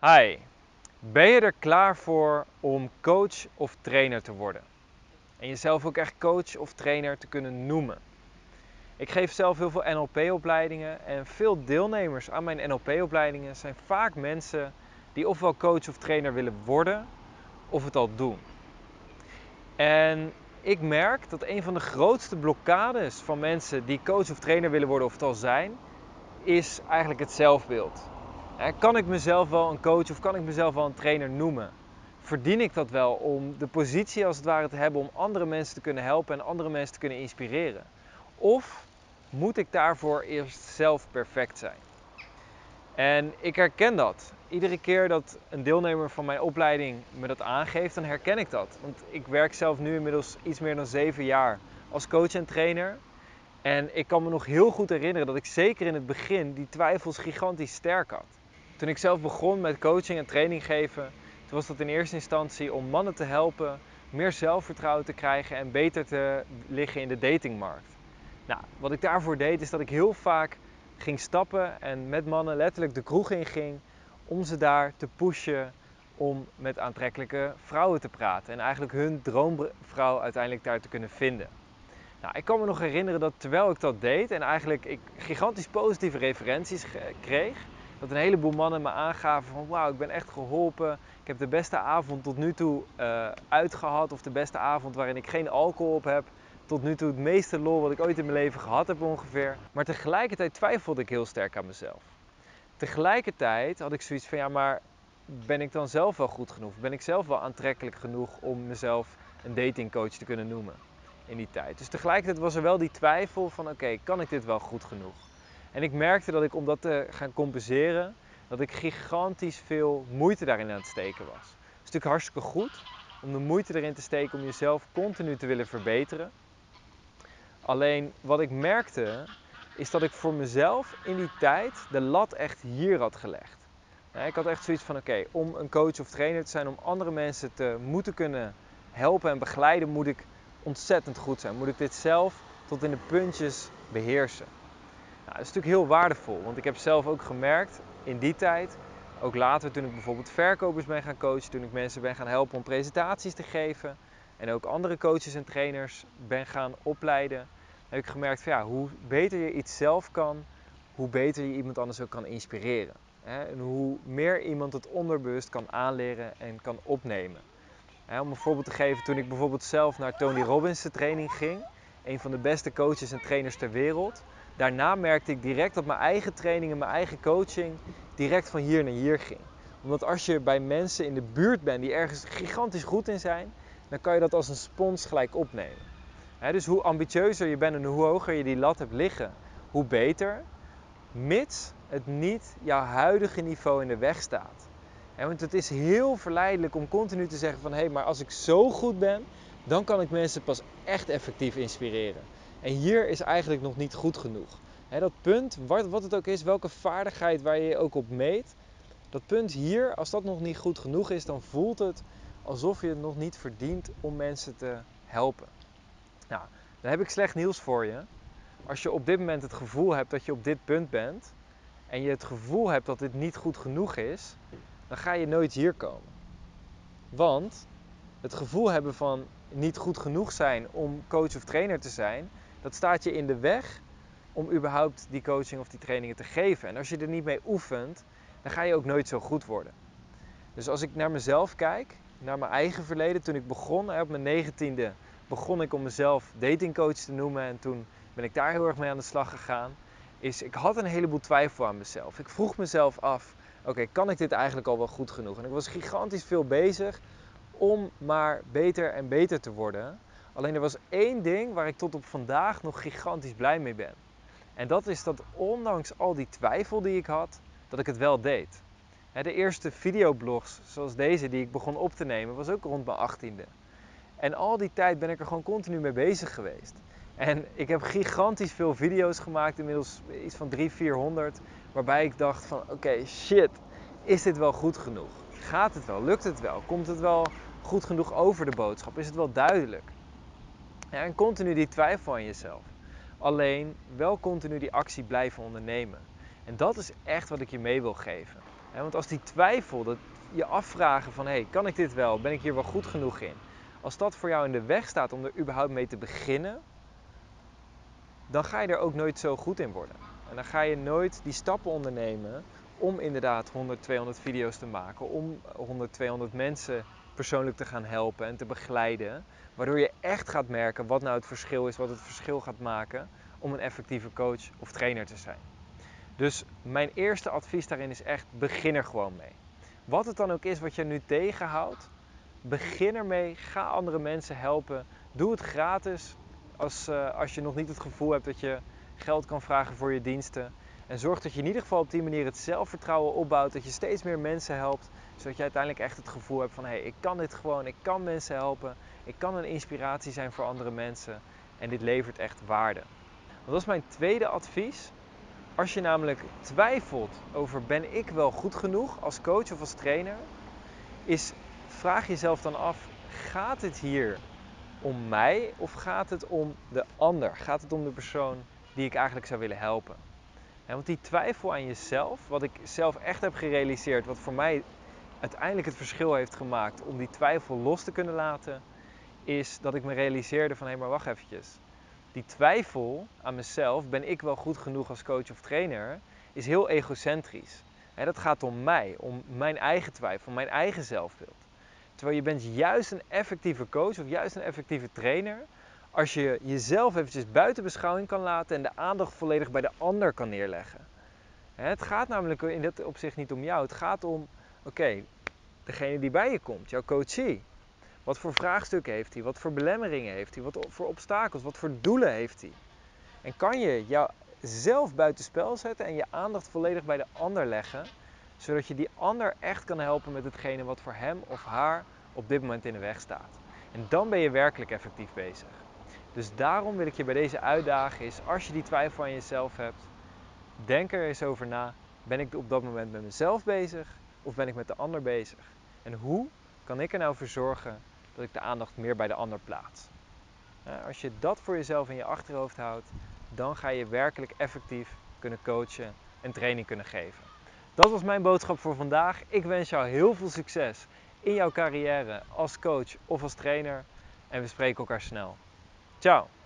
Hi, ben je er klaar voor om coach of trainer te worden? En jezelf ook echt coach of trainer te kunnen noemen? Ik geef zelf heel veel NLP-opleidingen en veel deelnemers aan mijn NLP-opleidingen zijn vaak mensen die ofwel coach of trainer willen worden of het al doen. En ik merk dat een van de grootste blokkades van mensen die coach of trainer willen worden of het al zijn, is eigenlijk het zelfbeeld. Kan ik mezelf wel een coach of kan ik mezelf wel een trainer noemen? Verdien ik dat wel om de positie als het ware te hebben om andere mensen te kunnen helpen en andere mensen te kunnen inspireren? Of moet ik daarvoor eerst zelf perfect zijn? En ik herken dat. Iedere keer dat een deelnemer van mijn opleiding me dat aangeeft, dan herken ik dat. Want ik werk zelf nu inmiddels iets meer dan 7 jaar als coach en trainer. En ik kan me nog heel goed herinneren dat ik zeker in het begin die twijfels gigantisch sterk had. Toen ik zelf begon met coaching en training geven, toen was dat in eerste instantie om mannen te helpen meer zelfvertrouwen te krijgen en beter te liggen in de datingmarkt. Nou, wat ik daarvoor deed is dat ik heel vaak ging stappen en met mannen letterlijk de kroeg in ging om ze daar te pushen om met aantrekkelijke vrouwen te praten en eigenlijk hun droomvrouw uiteindelijk daar te kunnen vinden. Nou, ik kan me nog herinneren dat terwijl ik dat deed en eigenlijk ik gigantisch positieve referenties kreeg, dat een heleboel mannen me aangaven van wauw, ik ben echt geholpen. Ik heb de beste avond tot nu toe uitgehad of de beste avond waarin ik geen alcohol op heb. Tot nu toe het meeste lol wat ik ooit in mijn leven gehad heb ongeveer. Maar tegelijkertijd twijfelde ik heel sterk aan mezelf. Tegelijkertijd had ik zoiets van ja, maar ben ik dan zelf wel goed genoeg? Ben ik zelf wel aantrekkelijk genoeg om mezelf een datingcoach te kunnen noemen in die tijd? Dus tegelijkertijd was er wel die twijfel van oké, kan ik dit wel goed genoeg? En ik merkte dat ik om dat te gaan compenseren, dat ik gigantisch veel moeite daarin aan het steken was. Het is natuurlijk hartstikke goed om de moeite erin te steken om jezelf continu te willen verbeteren. Alleen wat ik merkte is dat ik voor mezelf in die tijd de lat echt hier had gelegd. Ik had echt zoiets van oké, om een coach of trainer te zijn, om andere mensen te moeten kunnen helpen en begeleiden, moet ik ontzettend goed zijn. Moet ik dit zelf tot in de puntjes beheersen. Nou, dat is natuurlijk heel waardevol, want ik heb zelf ook gemerkt in die tijd, ook later toen ik bijvoorbeeld verkopers ben gaan coachen, toen ik mensen ben gaan helpen om presentaties te geven en ook andere coaches en trainers ben gaan opleiden, heb ik gemerkt van ja, hoe beter je iets zelf kan, hoe beter je iemand anders ook kan inspireren. En hoe meer iemand het onderbewust kan aanleren en kan opnemen. Om een voorbeeld te geven, toen ik bijvoorbeeld zelf naar Tony Robbins' training ging, een van de beste coaches en trainers ter wereld, daarna merkte ik direct dat mijn eigen training en mijn eigen coaching direct van hier naar hier ging. Omdat als je bij mensen in de buurt bent die ergens gigantisch goed in zijn, dan kan je dat als een spons gelijk opnemen. Dus hoe ambitieuzer je bent en hoe hoger je die lat hebt liggen, hoe beter, mits het niet jouw huidige niveau in de weg staat. Want het is heel verleidelijk om continu te zeggen van hé, maar als ik zo goed ben, dan kan ik mensen pas echt effectief inspireren. En hier is eigenlijk nog niet goed genoeg. Dat punt, wat het ook is, welke vaardigheid waar je je ook op meet, dat punt hier, als dat nog niet goed genoeg is, dan voelt het alsof je het nog niet verdient om mensen te helpen. Nou, dan heb ik slecht nieuws voor je. Als je op dit moment het gevoel hebt dat je op dit punt bent en je het gevoel hebt dat dit niet goed genoeg is, dan ga je nooit hier komen. Want het gevoel hebben van niet goed genoeg zijn om coach of trainer te zijn, dat staat je in de weg om überhaupt die coaching of die trainingen te geven. En als je er niet mee oefent, dan ga je ook nooit zo goed worden. Dus als ik naar mezelf kijk, naar mijn eigen verleden, toen ik begon, op mijn 19e, begon ik om mezelf datingcoach te noemen en toen ben ik daar heel erg mee aan de slag gegaan. Ik had een heleboel twijfel aan mezelf. Ik vroeg mezelf af, oké, kan ik dit eigenlijk al wel goed genoeg? En ik was gigantisch veel bezig om maar beter en beter te worden. Alleen er was één ding waar ik tot op vandaag nog gigantisch blij mee ben. En dat is dat ondanks al die twijfel die ik had, dat ik het wel deed. De eerste videoblogs zoals deze die ik begon op te nemen was ook rond mijn 18e. En al die tijd ben ik er gewoon continu mee bezig geweest. En ik heb gigantisch veel video's gemaakt, inmiddels iets van 300-400. Waarbij ik dacht van oké, shit, is dit wel goed genoeg? Gaat het wel? Lukt het wel? Komt het wel goed genoeg over de boodschap? Is het wel duidelijk? En continu die twijfel aan jezelf. Alleen wel continu die actie blijven ondernemen. En dat is echt wat ik je mee wil geven. Want als die twijfel, dat je afvragen van kan ik dit wel, ben ik hier wel goed genoeg in? Als dat voor jou in de weg staat om er überhaupt mee te beginnen, dan ga je er ook nooit zo goed in worden. En dan ga je nooit die stappen ondernemen om inderdaad 100, 200 video's te maken, om 100, 200 mensen persoonlijk te gaan helpen en te begeleiden, waardoor je echt gaat merken wat nou het verschil is, wat het verschil gaat maken om een effectieve coach of trainer te zijn. Dus mijn eerste advies daarin is echt, begin er gewoon mee. Wat het dan ook is wat je nu tegenhoudt, begin ermee, ga andere mensen helpen. Doe het gratis als je nog niet het gevoel hebt dat je geld kan vragen voor je diensten. En zorg dat je in ieder geval op die manier het zelfvertrouwen opbouwt, dat je steeds meer mensen helpt, zodat je uiteindelijk echt het gevoel hebt van ik kan dit gewoon, ik kan mensen helpen, ik kan een inspiratie zijn voor andere mensen en dit levert echt waarde. Dat is mijn tweede advies. Als je namelijk twijfelt over ben ik wel goed genoeg als coach of als trainer, vraag jezelf dan af, gaat het hier om mij of gaat het om de ander? Gaat het om de persoon die ik eigenlijk zou willen helpen? Want die twijfel aan jezelf, wat ik zelf echt heb gerealiseerd, wat voor mij uiteindelijk het verschil heeft gemaakt om die twijfel los te kunnen laten, is dat ik me realiseerde van maar wacht eventjes. Die twijfel aan mezelf, ben ik wel goed genoeg als coach of trainer, is heel egocentrisch. Dat gaat om mij, om mijn eigen twijfel, mijn eigen zelfbeeld. Terwijl je bent juist een effectieve coach of juist een effectieve trainer als je jezelf eventjes buiten beschouwing kan laten en de aandacht volledig bij de ander kan neerleggen. Het gaat namelijk in dit opzicht niet om jou. Het gaat om, degene die bij je komt, jouw coachie. Wat voor vraagstukken heeft hij? Wat voor belemmeringen heeft hij? Wat voor obstakels? Wat voor doelen heeft hij? En kan je jouzelf buitenspel zetten en je aandacht volledig bij de ander leggen, zodat je die ander echt kan helpen met hetgene wat voor hem of haar op dit moment in de weg staat. En dan ben je werkelijk effectief bezig. Dus daarom wil ik je bij deze uitdagen is, als je die twijfel aan jezelf hebt, denk er eens over na. Ben ik op dat moment met mezelf bezig of ben ik met de ander bezig? En hoe kan ik er nou voor zorgen dat ik de aandacht meer bij de ander plaats? Als je dat voor jezelf in je achterhoofd houdt, dan ga je werkelijk effectief kunnen coachen en training kunnen geven. Dat was mijn boodschap voor vandaag. Ik wens jou heel veel succes in jouw carrière als coach of als trainer. En we spreken elkaar snel. Ciao!